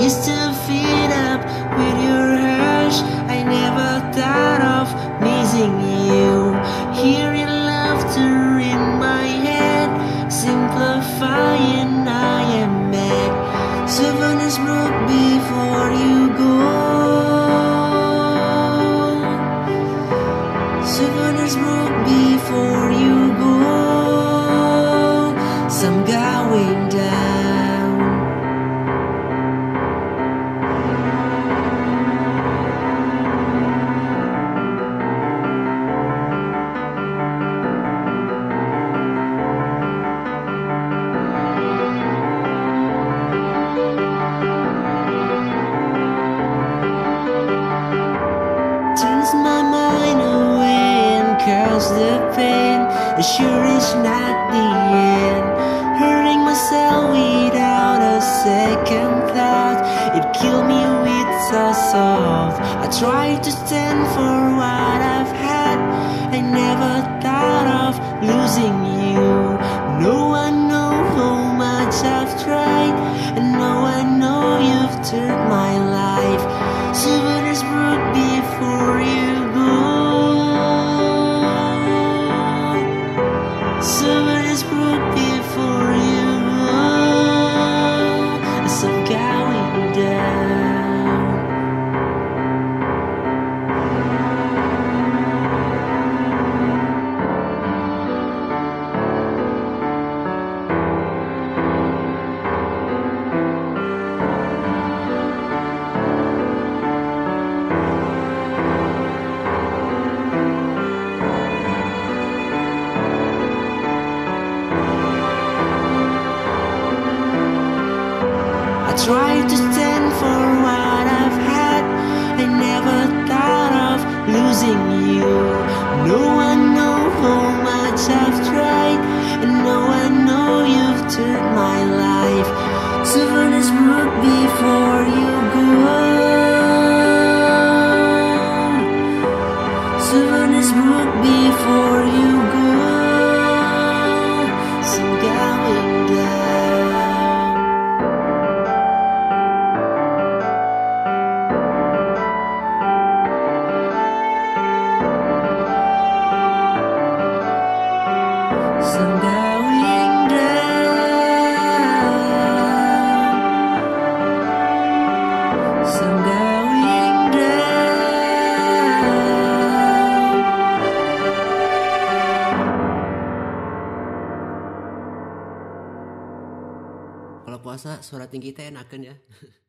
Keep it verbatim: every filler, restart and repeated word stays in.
used to feed up with your hush. I never thought of missing you. Hearing laughter in my head, simplifying I am mad. Souvenirs broke before you go. Souvenirs broke before you go. Some going down. Turns my mind away and cause the pain. It sure is not the end. Hurting myself without a second thought. It killed me with so soft. I tried to stand for what I've had. I never thought of losing you. No one knows how much I've tried, and no one knows you've turned my life. Souvenirs broke before you go. Souvenirs broke before you go. As I'm going down. I tried to stand for what I've had. I never thought of losing you. No one knows how much I've tried, and no one knows you've turned my life. Souvenirs broke before you go. Souvenirs broke before you go. Some going down. Some going down. Some going down. Kalau puasa suara tinggi teh enakeun ya.